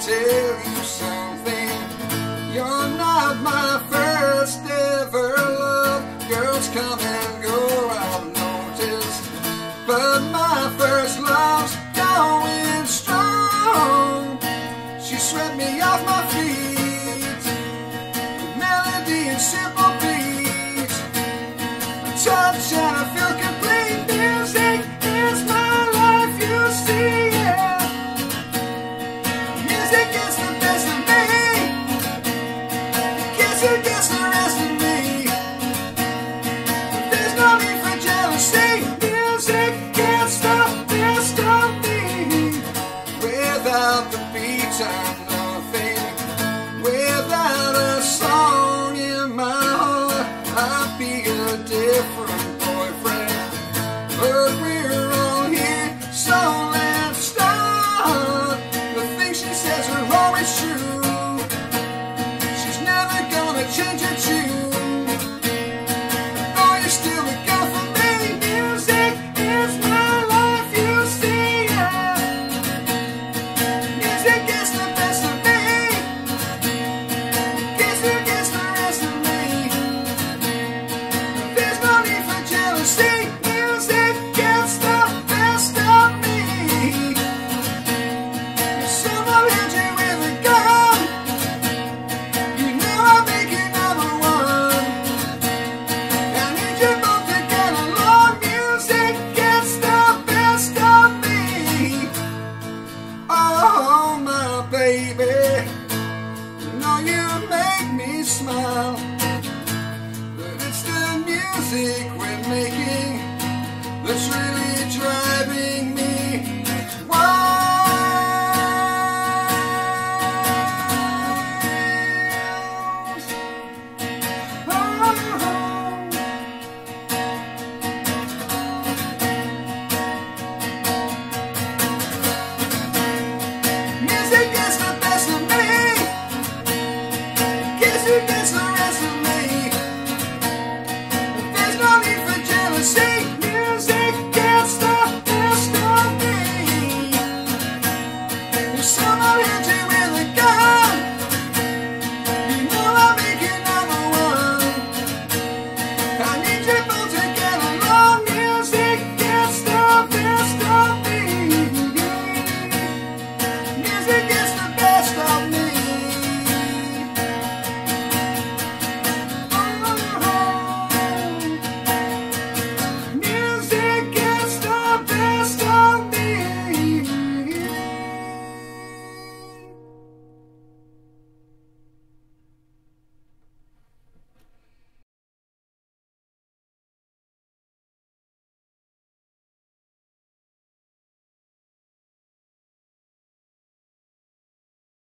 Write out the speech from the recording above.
tell you something. You're not my first ever love. Girls come and go, I've noticed, but my first love's going strong. She swept me off my feet with melody and simple beats, a touch and I feel complete. Music is my life, you see, yeah. Music is the best of me. Kiss who gets the rest of me. There's no need for jealousy. Music can't stop the best of me. Without the beat, I'm